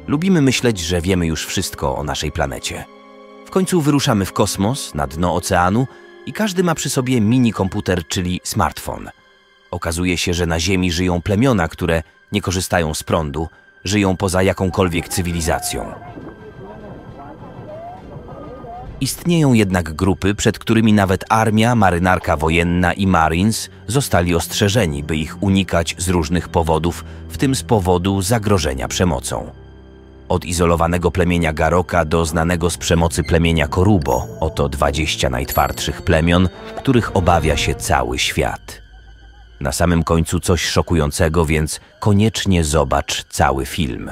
Lubimy myśleć, że wiemy już wszystko o naszej planecie. W końcu wyruszamy w kosmos, na dno oceanu i każdy ma przy sobie mini komputer, czyli smartfon. Okazuje się, że na Ziemi żyją plemiona, które nie korzystają z prądu, żyją poza jakąkolwiek cywilizacją. Istnieją jednak grupy, przed którymi nawet armia, marynarka wojenna i Marines zostali ostrzeżeni, by ich unikać z różnych powodów, w tym z powodu zagrożenia przemocą. Od izolowanego plemienia Garoka do znanego z przemocy plemienia Korubo, oto 20 najtwardszych plemion, których obawia się cały świat. Na samym końcu coś szokującego, więc koniecznie zobacz cały film.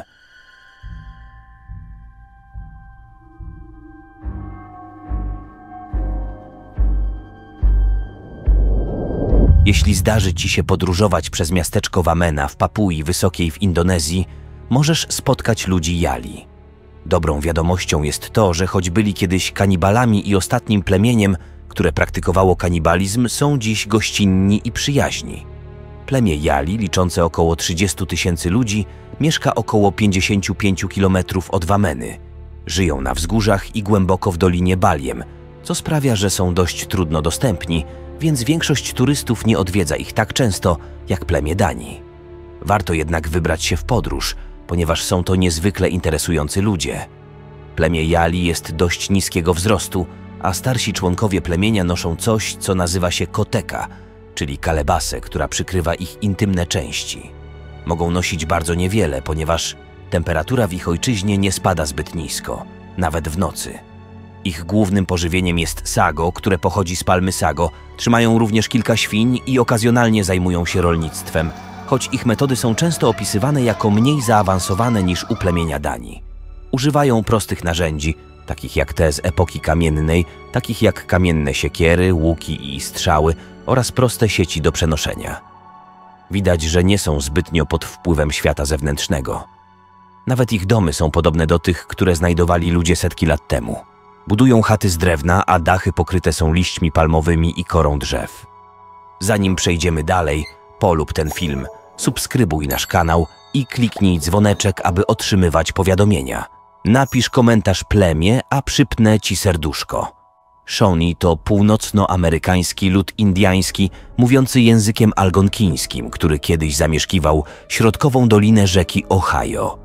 Jeśli zdarzy Ci się podróżować przez miasteczko Wamena w Papui Wysokiej w Indonezji, możesz spotkać ludzi Yali. Dobrą wiadomością jest to, że choć byli kiedyś kanibalami i ostatnim plemieniem, które praktykowało kanibalizm, są dziś gościnni i przyjaźni. Plemię Yali, liczące około 30 000 ludzi, mieszka około 55 km od Wameny. Żyją na wzgórzach i głęboko w Dolinie Baliem, co sprawia, że są dość trudno dostępni, więc większość turystów nie odwiedza ich tak często jak plemię Dani. Warto jednak wybrać się w podróż, ponieważ są to niezwykle interesujący ludzie. Plemię Yali jest dość niskiego wzrostu, a starsi członkowie plemienia noszą coś, co nazywa się koteka, czyli kalebasę, która przykrywa ich intymne części. Mogą nosić bardzo niewiele, ponieważ temperatura w ich ojczyźnie nie spada zbyt nisko, nawet w nocy. Ich głównym pożywieniem jest sago, które pochodzi z palmy sago, trzymają również kilka świń i okazjonalnie zajmują się rolnictwem, choć ich metody są często opisywane jako mniej zaawansowane niż u plemienia Dani. Używają prostych narzędzi, takich jak te z epoki kamiennej, takich jak kamienne siekiery, łuki i strzały oraz proste sieci do przenoszenia. Widać, że nie są zbytnio pod wpływem świata zewnętrznego. Nawet ich domy są podobne do tych, które znajdowali ludzie setki lat temu. Budują chaty z drewna, a dachy pokryte są liśćmi palmowymi i korą drzew. Zanim przejdziemy dalej, polub ten film, subskrybuj nasz kanał i kliknij dzwoneczek, aby otrzymywać powiadomienia. Napisz komentarz plemię, a przypnę Ci serduszko. Shawnee to północnoamerykański lud indyjski mówiący językiem algonkińskim, który kiedyś zamieszkiwał środkową dolinę rzeki Ohio.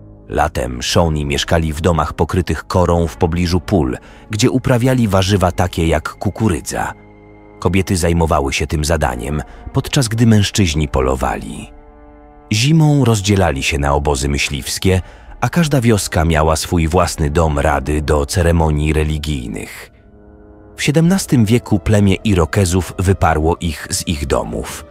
Latem Shawnee mieszkali w domach pokrytych korą w pobliżu pól, gdzie uprawiali warzywa takie jak kukurydza. Kobiety zajmowały się tym zadaniem, podczas gdy mężczyźni polowali. Zimą rozdzielali się na obozy myśliwskie, a każda wioska miała swój własny dom rady do ceremonii religijnych. W XVII wieku plemię Irokezów wyparło ich z ich domów.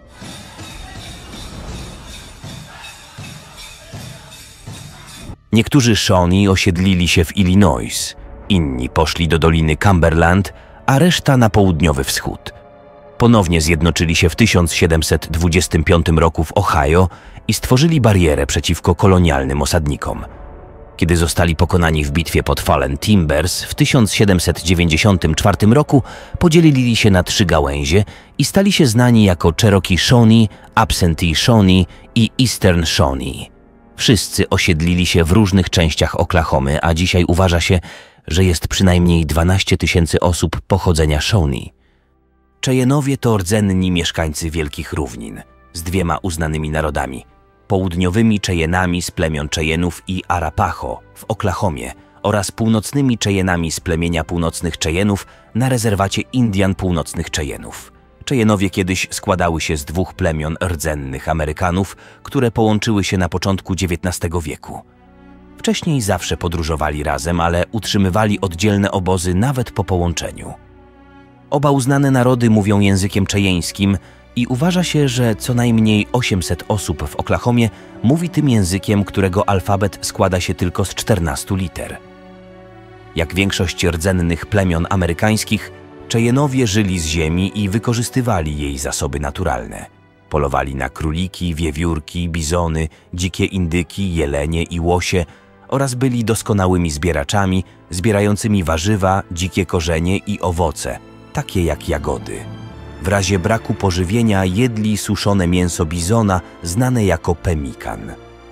Niektórzy Shawnee osiedlili się w Illinois, inni poszli do Doliny Cumberland, a reszta na południowy wschód. Ponownie zjednoczyli się w 1725 roku w Ohio i stworzyli barierę przeciwko kolonialnym osadnikom. Kiedy zostali pokonani w bitwie pod Fallen Timbers w 1794 roku, podzielili się na 3 gałęzie i stali się znani jako Cherokee Shawnee, Absentee Shawnee i Eastern Shawnee. Wszyscy osiedlili się w różnych częściach Oklahomy, a dzisiaj uważa się, że jest przynajmniej 12 000 osób pochodzenia Shawnee. Cheyenne'owie to rdzenni mieszkańcy Wielkich Równin z 2 uznanymi narodami. Południowymi Cheyenne'ami z plemion Cheyenne'ów i Arapaho w Oklahomie oraz północnymi Cheyenne'ami z plemienia północnych Cheyenne'ów na rezerwacie Indian Północnych Cheyenne'ów. Cheyenne'owie kiedyś składały się z 2 plemion rdzennych Amerykanów, które połączyły się na początku XIX wieku. Wcześniej zawsze podróżowali razem, ale utrzymywali oddzielne obozy nawet po połączeniu. Oba uznane narody mówią językiem chejeńskim i uważa się, że co najmniej 800 osób w Oklahomie mówi tym językiem, którego alfabet składa się tylko z 14 liter. Jak większość rdzennych plemion amerykańskich, Cheyenne'owie żyli z ziemi i wykorzystywali jej zasoby naturalne. Polowali na króliki, wiewiórki, bizony, dzikie indyki, jelenie i łosie oraz byli doskonałymi zbieraczami, zbierającymi warzywa, dzikie korzenie i owoce, takie jak jagody. W razie braku pożywienia jedli suszone mięso bizona znane jako pemmikan.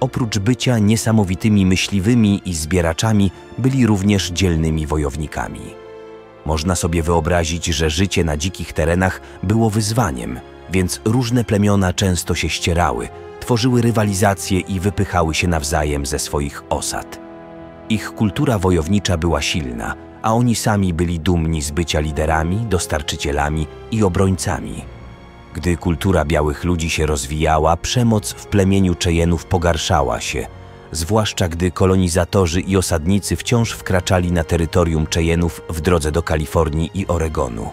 oprócz bycia niesamowitymi myśliwymi i zbieraczami, byli również dzielnymi wojownikami. Można sobie wyobrazić, że życie na dzikich terenach było wyzwaniem, więc różne plemiona często się ścierały, tworzyły rywalizacje i wypychały się nawzajem ze swoich osad. Ich kultura wojownicza była silna, a oni sami byli dumni z bycia liderami, dostarczycielami i obrońcami. Gdy kultura białych ludzi się rozwijała, przemoc w plemieniu Cheyenne'ów pogarszała się, zwłaszcza gdy kolonizatorzy i osadnicy wciąż wkraczali na terytorium Cheyenne'ów w drodze do Kalifornii i Oregonu.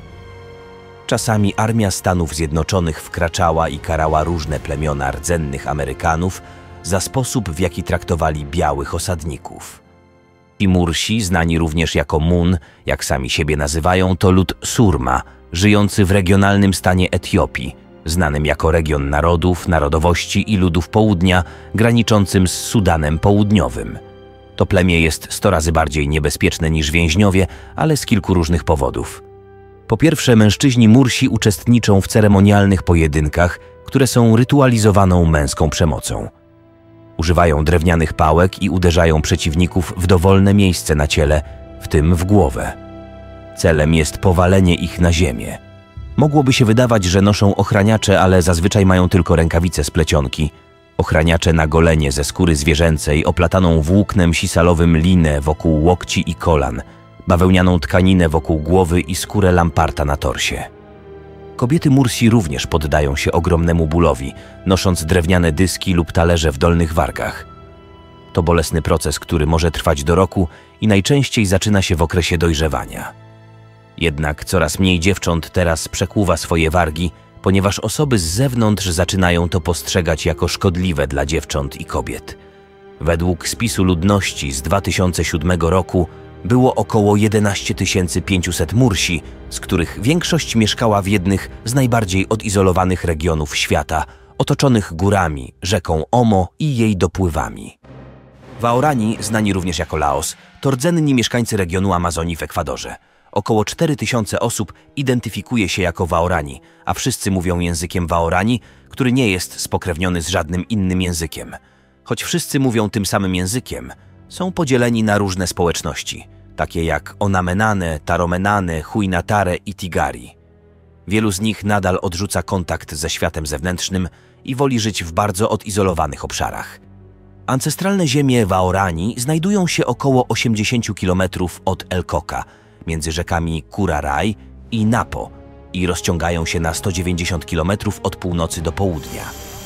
Czasami armia Stanów Zjednoczonych wkraczała i karała różne plemiona rdzennych Amerykanów za sposób, w jaki traktowali białych osadników. Ci Mursi, znani również jako Mun, jak sami siebie nazywają, to lud Surma, żyjący w regionalnym stanie Etiopii, znanym jako region narodów, narodowości i ludów południa, graniczącym z Sudanem Południowym. To plemię jest 100 razy bardziej niebezpieczne niż więźniowie, ale z kilku różnych powodów. Po pierwsze, mężczyźni Mursi uczestniczą w ceremonialnych pojedynkach, które są rytualizowaną męską przemocą. Używają drewnianych pałek i uderzają przeciwników w dowolne miejsce na ciele, w tym w głowę. Celem jest powalenie ich na ziemię. Mogłoby się wydawać, że noszą ochraniacze, ale zazwyczaj mają tylko rękawice z plecionki. Ochraniacze na golenie ze skóry zwierzęcej, oplataną włóknem sisalowym linę wokół łokci i kolan, bawełnianą tkaninę wokół głowy i skórę lamparta na torsie. Kobiety Mursi również poddają się ogromnemu bólowi, nosząc drewniane dyski lub talerze w dolnych wargach. To bolesny proces, który może trwać do roku i najczęściej zaczyna się w okresie dojrzewania. Jednak coraz mniej dziewcząt teraz przekłuwa swoje wargi, ponieważ osoby z zewnątrz zaczynają to postrzegać jako szkodliwe dla dziewcząt i kobiet. Według spisu ludności z 2007 roku było około 11 500 Mursi, z których większość mieszkała w jednych z najbardziej odizolowanych regionów świata, otoczonych górami, rzeką Omo i jej dopływami. Waorani, znani również jako Laos, to rdzenni mieszkańcy regionu Amazonii w Ekwadorze. Około 4000 osób identyfikuje się jako Waorani, a wszyscy mówią językiem Waorani, który nie jest spokrewniony z żadnym innym językiem. Choć wszyscy mówią tym samym językiem, są podzieleni na różne społeczności, takie jak Onamenane, Taromenane, Huinatare i Tigari. Wielu z nich nadal odrzuca kontakt ze światem zewnętrznym i woli żyć w bardzo odizolowanych obszarach. Ancestralne ziemie Waorani znajdują się około 80 km od El Coca, między rzekami Curaray i Napo i rozciągają się na 190 km od północy do południa.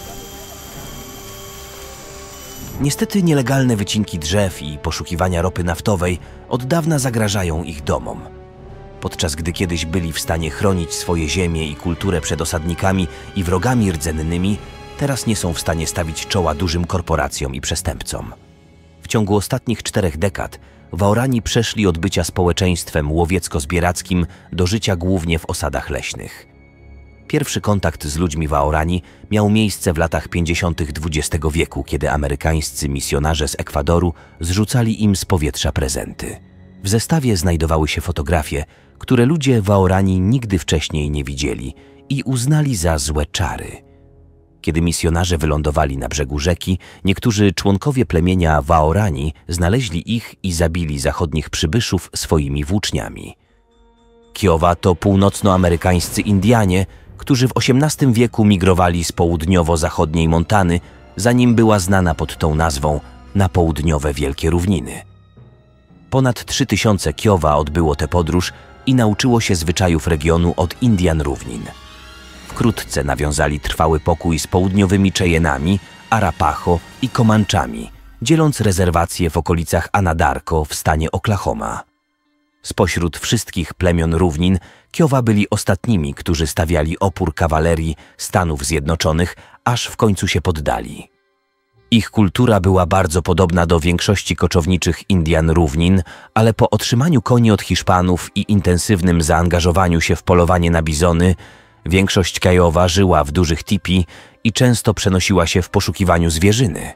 Niestety nielegalne wycinki drzew i poszukiwania ropy naftowej od dawna zagrażają ich domom. Podczas gdy kiedyś byli w stanie chronić swoje ziemię i kulturę przed osadnikami i wrogami rdzennymi, teraz nie są w stanie stawić czoła dużym korporacjom i przestępcom. W ciągu ostatnich 4 dekad Waorani przeszli od bycia społeczeństwem łowiecko-zbierackim do życia głównie w osadach leśnych. Pierwszy kontakt z ludźmi Waorani miał miejsce w latach 50. XX wieku, kiedy amerykańscy misjonarze z Ekwadoru zrzucali im z powietrza prezenty. W zestawie znajdowały się fotografie, które ludzie Waorani nigdy wcześniej nie widzieli i uznali za złe czary. Kiedy misjonarze wylądowali na brzegu rzeki, niektórzy członkowie plemienia Waorani znaleźli ich i zabili zachodnich przybyszów swoimi włóczniami. Kiowa to północnoamerykańscy Indianie, którzy w XVIII wieku migrowali z południowo-zachodniej Montany, zanim była znana pod tą nazwą na południowe Wielkie Równiny. Ponad 3000 Kiowa odbyło tę podróż i nauczyło się zwyczajów regionu od Indian Równin. Wkrótce nawiązali trwały pokój z południowymi Cheyenne'ami, Arapaho i Comanchami, dzieląc rezerwacje w okolicach Anadarko w stanie Oklahoma. Spośród wszystkich plemion równin Kiowa byli ostatnimi, którzy stawiali opór kawalerii Stanów Zjednoczonych, aż w końcu się poddali. Ich kultura była bardzo podobna do większości koczowniczych Indian równin, ale po otrzymaniu koni od Hiszpanów i intensywnym zaangażowaniu się w polowanie na bizony, większość Kiowa żyła w dużych tipi i często przenosiła się w poszukiwaniu zwierzyny.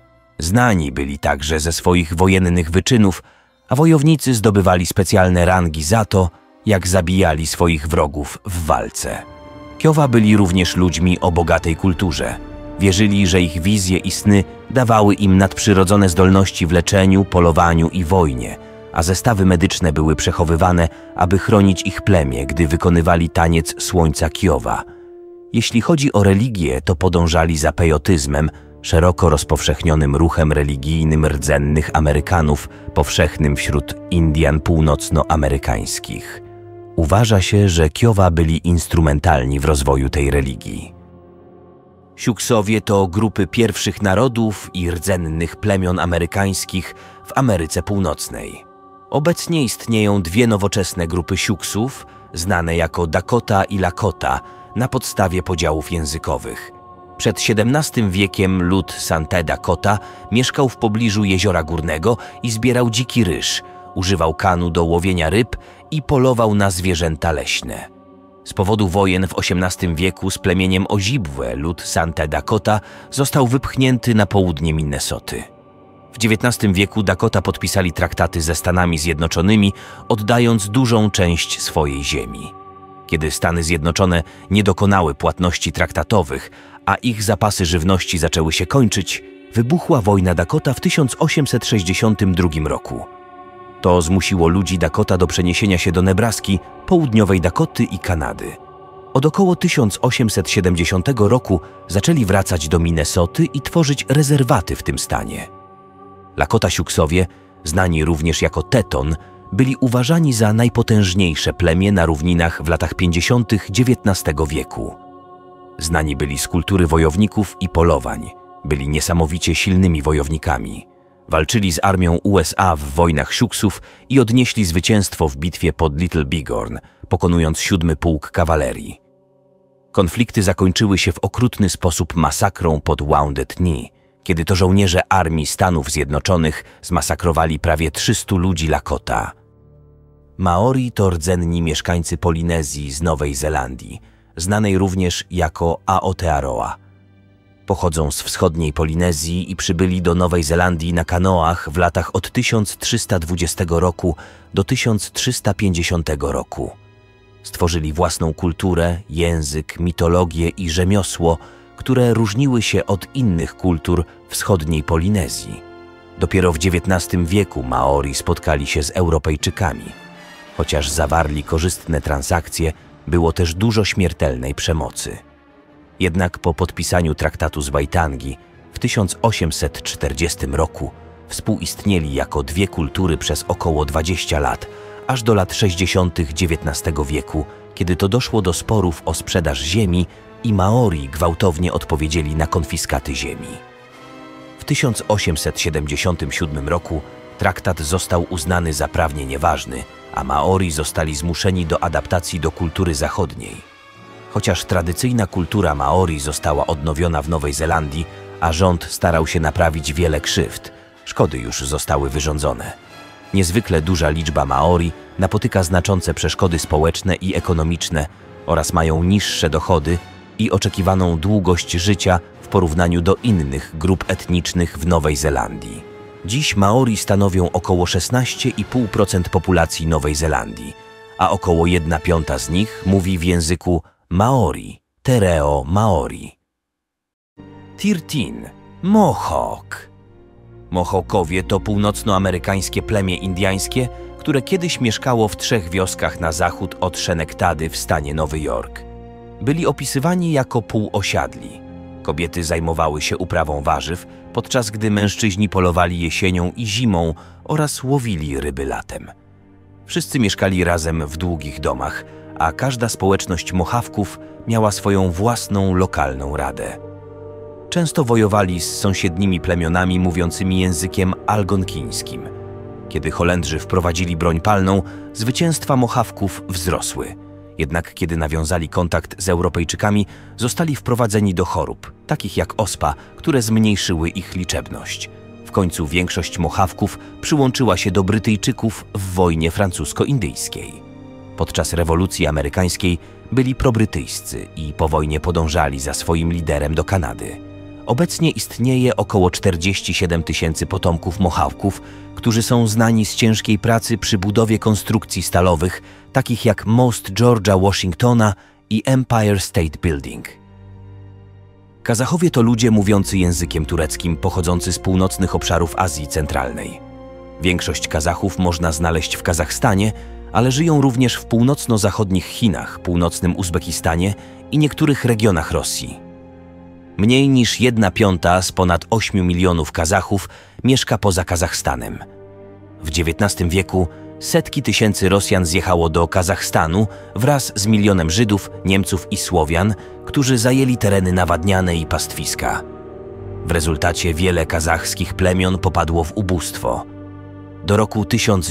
Znani byli także ze swoich wojennych wyczynów, a wojownicy zdobywali specjalne rangi za to, jak zabijali swoich wrogów w walce. Kiowa byli również ludźmi o bogatej kulturze. Wierzyli, że ich wizje i sny dawały im nadprzyrodzone zdolności w leczeniu, polowaniu i wojnie, a zestawy medyczne były przechowywane, aby chronić ich plemię, gdy wykonywali taniec słońca Kiowa. Jeśli chodzi o religię, to podążali za pejotyzmem, szeroko rozpowszechnionym ruchem religijnym rdzennych Amerykanów, powszechnym wśród Indian północnoamerykańskich. Uważa się, że Kiowa byli instrumentalni w rozwoju tej religii. Siuksowie to grupy pierwszych narodów i rdzennych plemion amerykańskich w Ameryce Północnej. Obecnie istnieją dwie nowoczesne grupy Siuksów, znane jako Dakota i Lakota, na podstawie podziałów językowych. Przed XVII wiekiem lud Sante Dakota mieszkał w pobliżu Jeziora Górnego i zbierał dziki ryż, używał kanu do łowienia ryb i polował na zwierzęta leśne. Z powodu wojen w XVIII wieku z plemieniem Ojibwe lud Sante Dakota został wypchnięty na południe Minnesoty. W XIX wieku Dakota podpisali traktaty ze Stanami Zjednoczonymi, oddając dużą część swojej ziemi. Kiedy Stany Zjednoczone nie dokonały płatności traktatowych, a ich zapasy żywności zaczęły się kończyć, wybuchła wojna Dakota w 1862 roku. To zmusiło ludzi Dakota do przeniesienia się do Nebraski, południowej Dakoty i Kanady. Od około 1870 roku zaczęli wracać do Minnesoty i tworzyć rezerwaty w tym stanie. Lakota Siuksowie, znani również jako Teton, byli uważani za najpotężniejsze plemię na równinach w latach 50. XIX wieku. Znani byli z kultury wojowników i polowań. Byli niesamowicie silnymi wojownikami. Walczyli z armią USA w wojnach Siuksów i odnieśli zwycięstwo w bitwie pod Little Bighorn, pokonując 7. Pułk Kawalerii. Konflikty zakończyły się w okrutny sposób masakrą pod Wounded Knee, kiedy to żołnierze Armii Stanów Zjednoczonych zmasakrowali prawie 300 ludzi Lakota. Maori to rdzenni mieszkańcy Polinezji z Nowej Zelandii, znanej również jako Aotearoa. Pochodzą z wschodniej Polinezji i przybyli do Nowej Zelandii na kanoach w latach od 1320 roku do 1350 roku. Stworzyli własną kulturę, język, mitologię i rzemiosło, które różniły się od innych kultur wschodniej Polinezji. Dopiero w XIX wieku Maori spotkali się z Europejczykami. Chociaż zawarli korzystne transakcje, było też dużo śmiertelnej przemocy. Jednak po podpisaniu traktatu z Waitangi w 1840 roku współistnieli jako dwie kultury przez około 20 lat, aż do lat 60. XIX wieku, kiedy to doszło do sporów o sprzedaż ziemi i Maori gwałtownie odpowiedzieli na konfiskaty ziemi. W 1877 roku traktat został uznany za prawnie nieważny, a Maori zostali zmuszeni do adaptacji do kultury zachodniej. Chociaż tradycyjna kultura Maori została odnowiona w Nowej Zelandii, a rząd starał się naprawić wiele krzywd, szkody już zostały wyrządzone. Niezwykle duża liczba Maori napotyka znaczące przeszkody społeczne i ekonomiczne oraz mają niższe dochody i oczekiwaną długość życia w porównaniu do innych grup etnicznych w Nowej Zelandii. Dziś Maori stanowią około 16,5% populacji Nowej Zelandii, a około 1/5 z nich mówi w języku Maori, Tereo Maori. Tirtin, Mohawk. Mohawkowie to północnoamerykańskie plemię indyjskie, które kiedyś mieszkało w 3 wioskach na zachód od Shenectady w stanie Nowy Jork. Byli opisywani jako półosiadli. Kobiety zajmowały się uprawą warzyw, podczas gdy mężczyźni polowali jesienią i zimą oraz łowili ryby latem. Wszyscy mieszkali razem w długich domach, a każda społeczność Mohawków miała swoją własną lokalną radę. Często wojowali z sąsiednimi plemionami mówiącymi językiem algonkińskim. Kiedy Holendrzy wprowadzili broń palną, zwycięstwa Mohawków wzrosły. Jednak kiedy nawiązali kontakt z Europejczykami, zostali wprowadzeni do chorób, takich jak ospa, które zmniejszyły ich liczebność. W końcu większość Mohawków przyłączyła się do Brytyjczyków w wojnie francusko-indyjskiej. Podczas rewolucji amerykańskiej byli probrytyjscy i po wojnie podążali za swoim liderem do Kanady. Obecnie istnieje około 47 000 potomków Mohawków, którzy są znani z ciężkiej pracy przy budowie konstrukcji stalowych, takich jak Most George'a Washingtona i Empire State Building. Kazachowie to ludzie mówiący językiem tureckim pochodzący z północnych obszarów Azji Centralnej. Większość Kazachów można znaleźć w Kazachstanie, ale żyją również w północno-zachodnich Chinach, północnym Uzbekistanie i niektórych regionach Rosji. Mniej niż 1/5 z ponad 8 milionów Kazachów mieszka poza Kazachstanem. W XIX wieku setki tysięcy Rosjan zjechało do Kazachstanu wraz z milionem Żydów, Niemców i Słowian, którzy zajęli tereny nawadniane i pastwiska. W rezultacie wiele kazachskich plemion popadło w ubóstwo. Do roku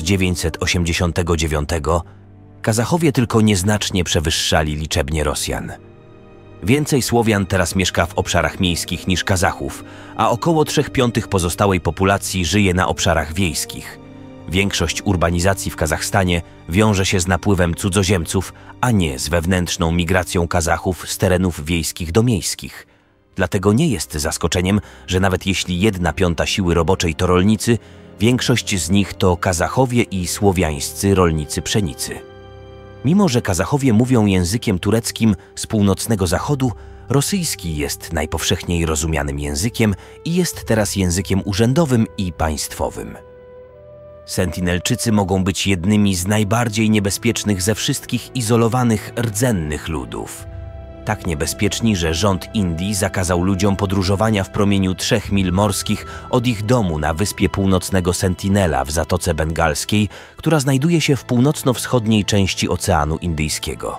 1989 Kazachowie tylko nieznacznie przewyższali liczebnie Rosjan. Więcej Słowian teraz mieszka w obszarach miejskich niż Kazachów, a około 3/5 pozostałej populacji żyje na obszarach wiejskich. Większość urbanizacji w Kazachstanie wiąże się z napływem cudzoziemców, a nie z wewnętrzną migracją Kazachów z terenów wiejskich do miejskich. Dlatego nie jest zaskoczeniem, że nawet jeśli 1/5 siły roboczej to rolnicy, większość z nich to Kazachowie i słowiańscy rolnicy pszenicy. Mimo że Kazachowie mówią językiem tureckim z północnego zachodu, rosyjski jest najpowszechniej rozumianym językiem i jest teraz językiem urzędowym i państwowym. Sentinelczycy mogą być jednymi z najbardziej niebezpiecznych ze wszystkich izolowanych rdzennych ludów. Tak niebezpieczni, że rząd Indii zakazał ludziom podróżowania w promieniu 3 mil morskich od ich domu na wyspie północnego Sentinela w Zatoce Bengalskiej, która znajduje się w północno-wschodniej części Oceanu Indyjskiego.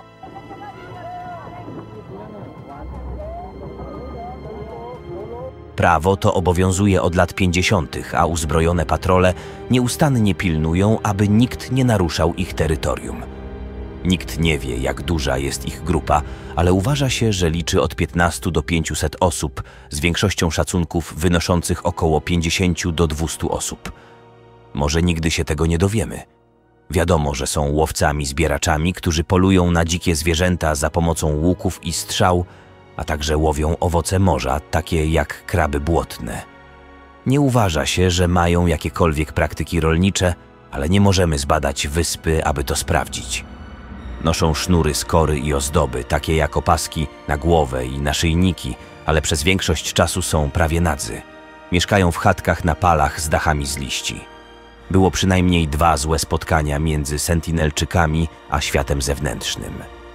Prawo to obowiązuje od lat 50., a uzbrojone patrole nieustannie pilnują, aby nikt nie naruszał ich terytorium. Nikt nie wie, jak duża jest ich grupa, ale uważa się, że liczy od 15 do 500 osób, z większością szacunków wynoszących około 50 do 200 osób. Może nigdy się tego nie dowiemy. Wiadomo, że są łowcami-zbieraczami, którzy polują na dzikie zwierzęta za pomocą łuków i strzał, a także łowią owoce morza, takie jak kraby błotne. Nie uważa się, że mają jakiekolwiek praktyki rolnicze, ale nie możemy zbadać wyspy, aby to sprawdzić. Noszą sznury z kory i ozdoby, takie jak opaski na głowę i naszyjniki, ale przez większość czasu są prawie nadzy. Mieszkają w chatkach na palach z dachami z liści. Było przynajmniej 2 złe spotkania między Sentinelczykami a światem zewnętrznym.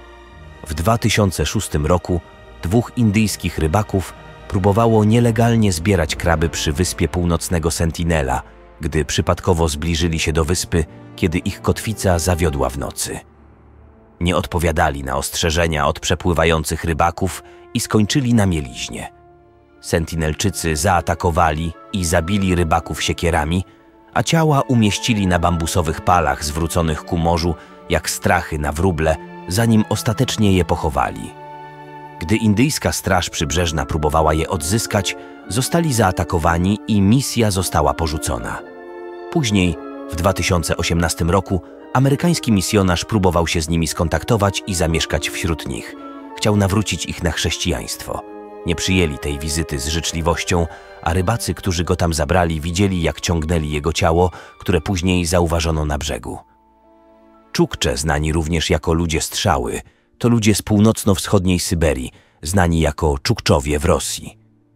W 2006 roku 2 indyjskich rybaków próbowało nielegalnie zbierać kraby przy wyspie północnego Sentinela, gdy przypadkowo zbliżyli się do wyspy, kiedy ich kotwica zawiodła w nocy. Nie odpowiadali na ostrzeżenia od przepływających rybaków i skończyli na mieliźnie. Sentinelczycy zaatakowali i zabili rybaków siekierami, a ciała umieścili na bambusowych palach zwróconych ku morzu jak strachy na wróble, zanim ostatecznie je pochowali. Gdy indyjska straż przybrzeżna próbowała je odzyskać, zostali zaatakowani i misja została porzucona. Później, w 2018 roku, amerykański misjonarz próbował się z nimi skontaktować i zamieszkać wśród nich. Chciał nawrócić ich na chrześcijaństwo. Nie przyjęli tej wizyty z życzliwością, a rybacy, którzy go tam zabrali, widzieli, jak ciągnęli jego ciało, które później zauważono na brzegu. Czukcze, znani również jako ludzie strzały, to ludzie z północno-wschodniej Syberii, znani jako Czukczowie w Rosji.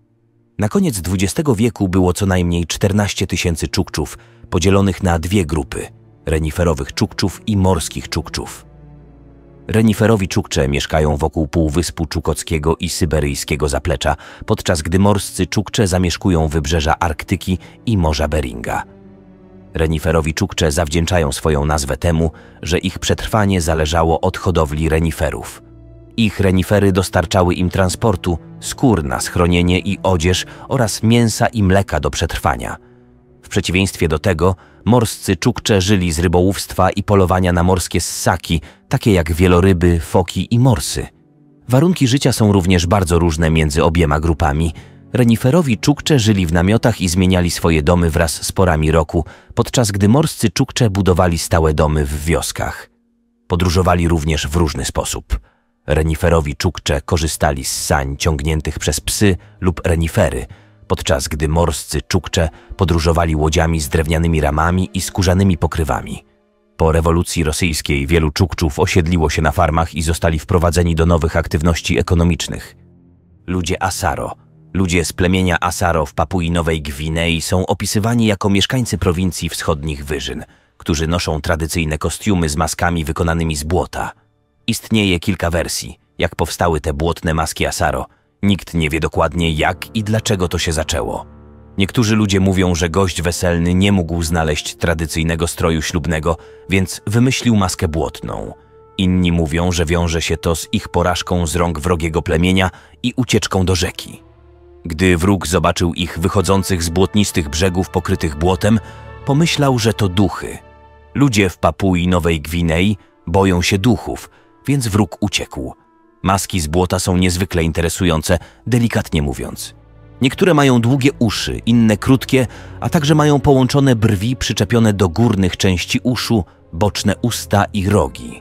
Na koniec XX wieku było co najmniej 14 000 Czukczów, podzielonych na 2 grupy – reniferowych Czukczów i morskich Czukczów. Reniferowi Czukcze mieszkają wokół Półwyspu Czukockiego i Syberyjskiego Zaplecza, podczas gdy morscy Czukcze zamieszkują wybrzeża Arktyki i Morza Beringa. Reniferowi Czukcze zawdzięczają swoją nazwę temu, że ich przetrwanie zależało od hodowli reniferów. Ich renifery dostarczały im transportu, skór na schronienie i odzież oraz mięsa i mleka do przetrwania. W przeciwieństwie do tego, morscy Czukcze żyli z rybołówstwa i polowania na morskie ssaki, takie jak wieloryby, foki i morsy. Warunki życia są również bardzo różne między obiema grupami. Reniferowi Czukcze żyli w namiotach i zmieniali swoje domy wraz z porami roku, podczas gdy morscy Czukcze budowali stałe domy w wioskach. Podróżowali również w różny sposób. Reniferowi Czukcze korzystali z sań ciągniętych przez psy lub renifery, podczas gdy morscy Czukcze podróżowali łodziami z drewnianymi ramami i skórzanymi pokrywami. Po rewolucji rosyjskiej wielu Czukczów osiedliło się na farmach i zostali wprowadzeni do nowych aktywności ekonomicznych. Ludzie Asaro Ludzie z plemienia Asaro w Papui Nowej Gwinei są opisywani jako mieszkańcy prowincji wschodnich wyżyn, którzy noszą tradycyjne kostiumy z maskami wykonanymi z błota. Istnieje kilka wersji, jak powstały te błotne maski Asaro. Nikt nie wie dokładnie, jak i dlaczego to się zaczęło. Niektórzy ludzie mówią, że gość weselny nie mógł znaleźć tradycyjnego stroju ślubnego, więc wymyślił maskę błotną. Inni mówią, że wiąże się to z ich porażką z rąk wrogiego plemienia i ucieczką do rzeki. Gdy wróg zobaczył ich wychodzących z błotnistych brzegów pokrytych błotem, pomyślał, że to duchy. Ludzie w Papui Nowej Gwinei boją się duchów, więc wróg uciekł. Maski z błota są niezwykle interesujące, delikatnie mówiąc. Niektóre mają długie uszy, inne krótkie, a także mają połączone brwi przyczepione do górnych części uszu, boczne usta i rogi.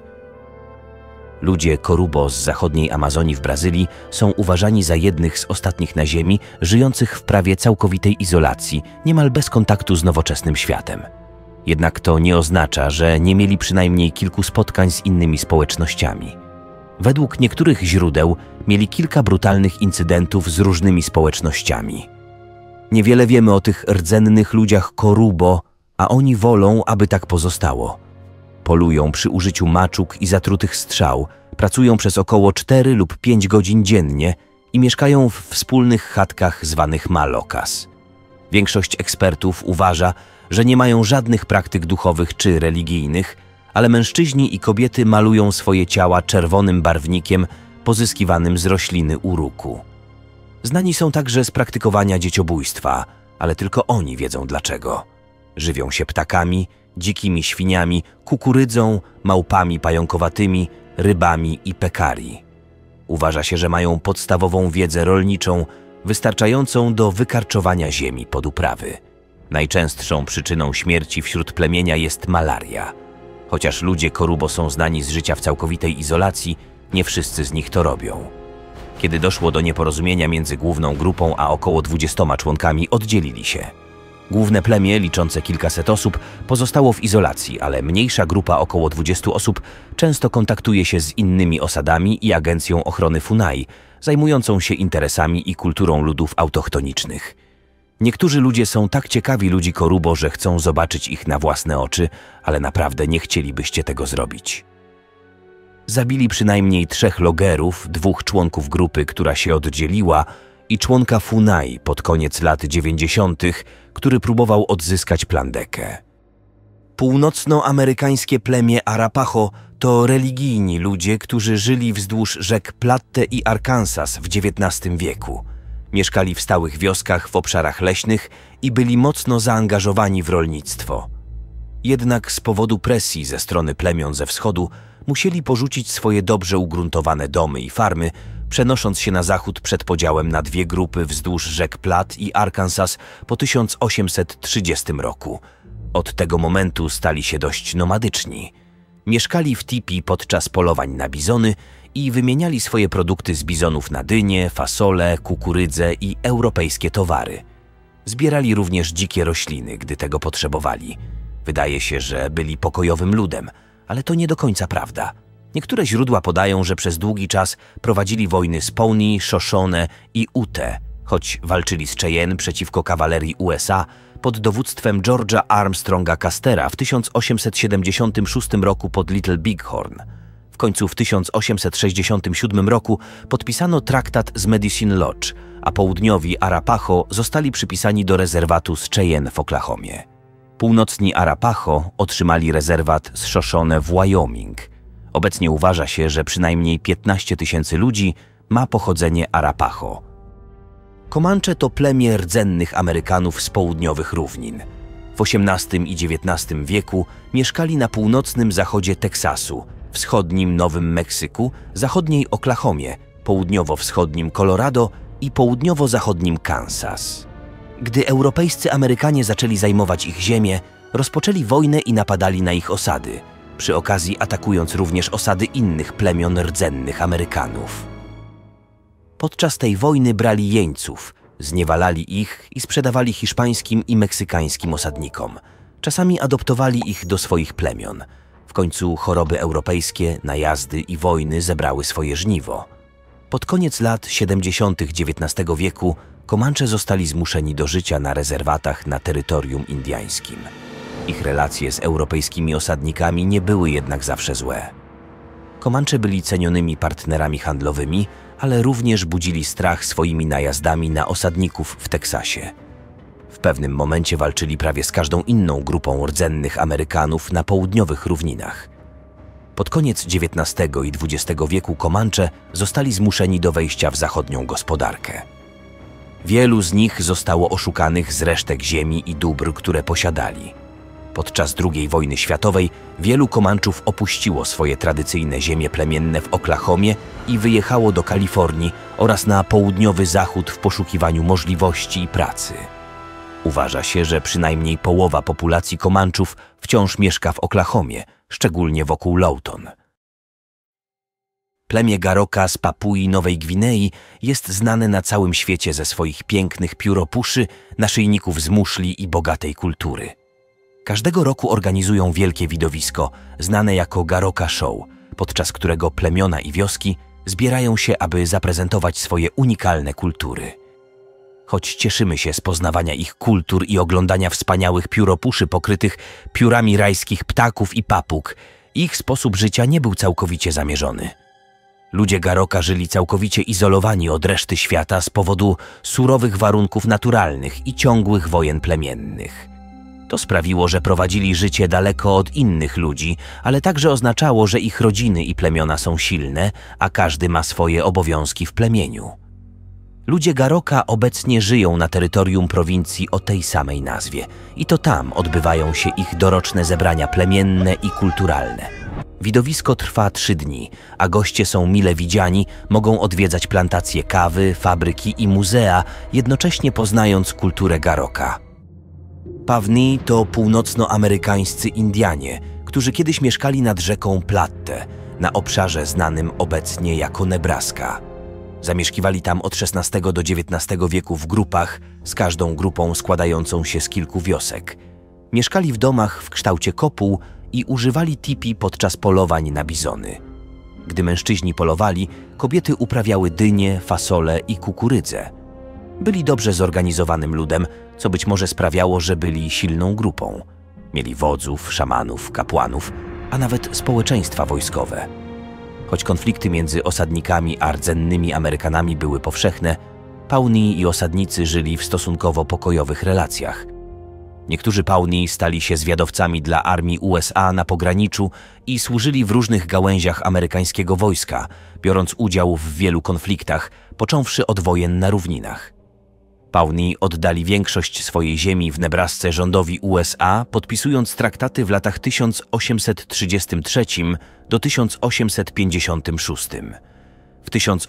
Ludzie Korubo z zachodniej Amazonii w Brazylii są uważani za jednych z ostatnich na Ziemi żyjących w prawie całkowitej izolacji, niemal bez kontaktu z nowoczesnym światem. Jednak to nie oznacza, że nie mieli przynajmniej kilku spotkań z innymi społecznościami. Według niektórych źródeł mieli kilka brutalnych incydentów z różnymi społecznościami. Niewiele wiemy o tych rdzennych ludziach Korubo, a oni wolą, aby tak pozostało. Polują przy użyciu maczug i zatrutych strzał, pracują przez około 4 lub 5 godzin dziennie i mieszkają w wspólnych chatkach zwanych malokas. Większość ekspertów uważa, że nie mają żadnych praktyk duchowych czy religijnych, ale mężczyźni i kobiety malują swoje ciała czerwonym barwnikiem pozyskiwanym z rośliny uruku. Znani są także z praktykowania dzieciobójstwa, ale tylko oni wiedzą dlaczego. Żywią się ptakami, dzikimi świniami, kukurydzą, małpami pająkowatymi, rybami i pekari. Uważa się, że mają podstawową wiedzę rolniczą, wystarczającą do wykarczowania ziemi pod uprawy. Najczęstszą przyczyną śmierci wśród plemienia jest malaria. Chociaż ludzie Korubo są znani z życia w całkowitej izolacji, nie wszyscy z nich to robią. Kiedy doszło do nieporozumienia między główną grupą a około 20 członkami, oddzielili się. Główne plemię, liczące kilkaset osób, pozostało w izolacji, ale mniejsza grupa około 20 osób często kontaktuje się z innymi osadami i Agencją Ochrony Funai, zajmującą się interesami i kulturą ludów autochtonicznych. Niektórzy ludzie są tak ciekawi ludzi Korubo, że chcą zobaczyć ich na własne oczy, ale naprawdę nie chcielibyście tego zrobić. Zabili przynajmniej 3 logerów, 2 członków grupy, która się oddzieliła, i członka Funai pod koniec lat 90., który próbował odzyskać Plandekę. Północnoamerykańskie plemię Arapaho to religijni ludzie, którzy żyli wzdłuż rzek Platte i Arkansas w XIX wieku. Mieszkali w stałych wioskach w obszarach leśnych i byli mocno zaangażowani w rolnictwo. Jednak z powodu presji ze strony plemion ze wschodu musieli porzucić swoje dobrze ugruntowane domy i farmy, przenosząc się na zachód przed podziałem na 2 grupy wzdłuż rzek Platte i Arkansas po 1830 roku. Od tego momentu stali się dość nomadyczni. Mieszkali w tipi podczas polowań na bizony i wymieniali swoje produkty z bizonów na dynie, fasole, kukurydzę i europejskie towary. Zbierali również dzikie rośliny, gdy tego potrzebowali. Wydaje się, że byli pokojowym ludem, ale to nie do końca prawda. Niektóre źródła podają, że przez długi czas prowadzili wojny z Pawnee, Shoshone i Ute, choć walczyli z Cheyenne przeciwko kawalerii USA pod dowództwem George'a Armstronga Custera w 1876 roku pod Little Bighorn. W końcu w 1867 roku podpisano traktat z Medicine Lodge, a południowi Arapaho zostali przypisani do rezerwatu z Cheyenne w Oklahomie. Północni Arapaho otrzymali rezerwat z Shoshone w Wyoming. Obecnie uważa się, że przynajmniej 15 000 ludzi ma pochodzenie Arapaho. Komanche to plemię rdzennych Amerykanów z południowych równin. W XVIII i XIX wieku mieszkali na północnym zachodzie Teksasu, wschodnim Nowym Meksyku, zachodniej Oklahomie, południowo-wschodnim Colorado i południowo-zachodnim Kansas. Gdy europejscy Amerykanie zaczęli zajmować ich ziemię, rozpoczęli wojnę i napadali na ich osady, przy okazji atakując również osady innych plemion rdzennych Amerykanów. Podczas tej wojny brali jeńców, zniewalali ich i sprzedawali hiszpańskim i meksykańskim osadnikom. Czasami adoptowali ich do swoich plemion. W końcu choroby europejskie, najazdy i wojny zebrały swoje żniwo. Pod koniec lat 70. XIX wieku Komancze zostali zmuszeni do życia na rezerwatach na terytorium indyjskim. Ich relacje z europejskimi osadnikami nie były jednak zawsze złe. Komancze byli cenionymi partnerami handlowymi, ale również budzili strach swoimi najazdami na osadników w Teksasie. W pewnym momencie walczyli prawie z każdą inną grupą rdzennych Amerykanów na południowych równinach. Pod koniec XIX i XX wieku Komancze zostali zmuszeni do wejścia w zachodnią gospodarkę. Wielu z nich zostało oszukanych z resztek ziemi i dóbr, które posiadali. Podczas II wojny światowej wielu Komanczów opuściło swoje tradycyjne ziemie plemienne w Oklahomie i wyjechało do Kalifornii oraz na południowy zachód w poszukiwaniu możliwości i pracy. Uważa się, że przynajmniej połowa populacji Komanczów wciąż mieszka w Oklahomie, szczególnie wokół Lawton. Plemię Garoka z Papui Nowej Gwinei jest znane na całym świecie ze swoich pięknych pióropuszy, naszyjników z muszli i bogatej kultury. Każdego roku organizują wielkie widowisko, znane jako Garoka Show, podczas którego plemiona i wioski zbierają się, aby zaprezentować swoje unikalne kultury. Choć cieszymy się z poznawania ich kultur i oglądania wspaniałych pióropuszy pokrytych piórami rajskich ptaków i papug, ich sposób życia nie był całkowicie zamierzony. Ludzie Garoka żyli całkowicie izolowani od reszty świata z powodu surowych warunków naturalnych i ciągłych wojen plemiennych. To sprawiło, że prowadzili życie daleko od innych ludzi, ale także oznaczało, że ich rodziny i plemiona są silne, a każdy ma swoje obowiązki w plemieniu. Ludzie Garoka obecnie żyją na terytorium prowincji o tej samej nazwie i to tam odbywają się ich doroczne zebrania plemienne i kulturalne. Widowisko trwa 3 dni, a goście są mile widziani, mogą odwiedzać plantacje kawy, fabryki i muzea, jednocześnie poznając kulturę Garoka. Pawnee to północnoamerykańscy Indianie, którzy kiedyś mieszkali nad rzeką Platte, na obszarze znanym obecnie jako Nebraska. Zamieszkiwali tam od XVI do XIX wieku w grupach, z każdą grupą składającą się z kilku wiosek. Mieszkali w domach w kształcie kopuł i używali tipi podczas polowań na bizony. Gdy mężczyźni polowali, kobiety uprawiały dynie, fasole i kukurydzę. Byli dobrze zorganizowanym ludem, co być może sprawiało, że byli silną grupą. Mieli wodzów, szamanów, kapłanów, a nawet społeczeństwa wojskowe. Choć konflikty między osadnikami a rdzennymi Amerykanami były powszechne, Pawnee i osadnicy żyli w stosunkowo pokojowych relacjach. Niektórzy Pawnee stali się zwiadowcami dla armii USA na pograniczu i służyli w różnych gałęziach amerykańskiego wojska, biorąc udział w wielu konfliktach, począwszy od wojen na równinach. Pawnee oddali większość swojej ziemi w Nebrasce rządowi USA, podpisując traktaty w latach 1833 do 1856. W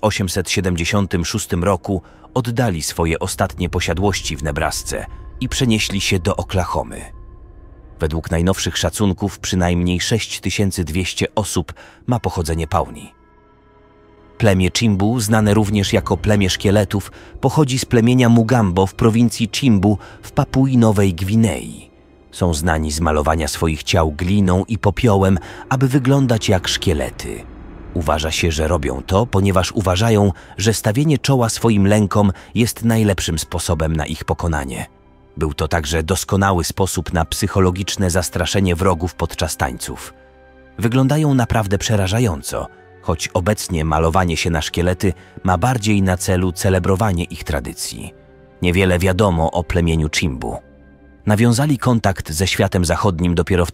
1876 roku oddali swoje ostatnie posiadłości w Nebrasce i przenieśli się do Oklahomy. Według najnowszych szacunków przynajmniej 6200 osób ma pochodzenie Pawnee. Plemię Chimbu, znane również jako plemię szkieletów, pochodzi z plemienia Mugambo w prowincji Chimbu w Papui Nowej Gwinei. Są znani z malowania swoich ciał gliną i popiołem, aby wyglądać jak szkielety. Uważa się, że robią to, ponieważ uważają, że stawienie czoła swoim lękom jest najlepszym sposobem na ich pokonanie. Był to także doskonały sposób na psychologiczne zastraszenie wrogów podczas tańców. Wyglądają naprawdę przerażająco, choć obecnie malowanie się na szkielety ma bardziej na celu celebrowanie ich tradycji. Niewiele wiadomo o plemieniu Chimbu. Nawiązali kontakt ze światem zachodnim dopiero w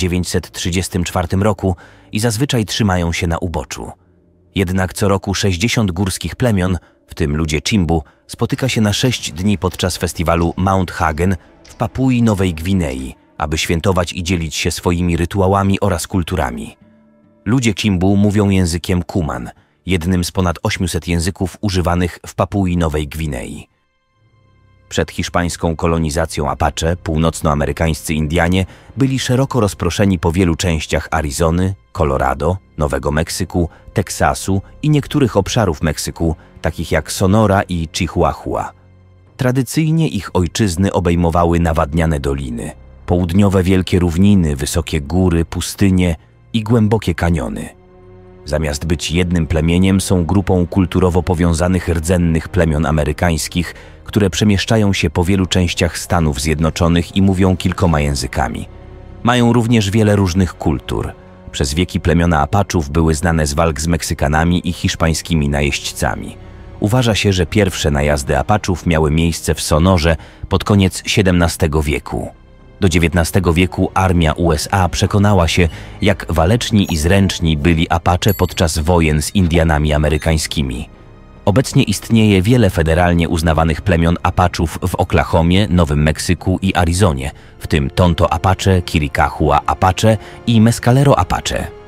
1934 roku i zazwyczaj trzymają się na uboczu. Jednak co roku 60 górskich plemion, w tym ludzie Chimbu, spotyka się na 6 dni podczas festiwalu Mount Hagen w Papui Nowej Gwinei, aby świętować i dzielić się swoimi rytuałami oraz kulturami. Ludzie Chimbu mówią językiem Kuman, jednym z ponad 800 języków używanych w Papui Nowej Gwinei. Przed hiszpańską kolonizacją Apache północnoamerykańscy Indianie byli szeroko rozproszeni po wielu częściach Arizony, Colorado, Nowego Meksyku, Teksasu i niektórych obszarów Meksyku, takich jak Sonora i Chihuahua. Tradycyjnie ich ojczyzny obejmowały nawadniane doliny, południowe wielkie równiny, wysokie góry, pustynie i głębokie kaniony. Zamiast być jednym plemieniem, są grupą kulturowo powiązanych rdzennych plemion amerykańskich, które przemieszczają się po wielu częściach Stanów Zjednoczonych i mówią kilkoma językami. Mają również wiele różnych kultur. Przez wieki plemiona Apachów były znane z walk z Meksykanami i hiszpańskimi najeźdźcami. Uważa się, że pierwsze najazdy Apachów miały miejsce w Sonorze pod koniec XVII wieku. Do XIX wieku armia USA przekonała się, jak waleczni i zręczni byli Apache podczas wojen z Indianami amerykańskimi. Obecnie istnieje wiele federalnie uznawanych plemion Apachów w Oklahomie, Nowym Meksyku i Arizonie, w tym Tonto Apache, Chiricahua Apache i Mescalero Apache.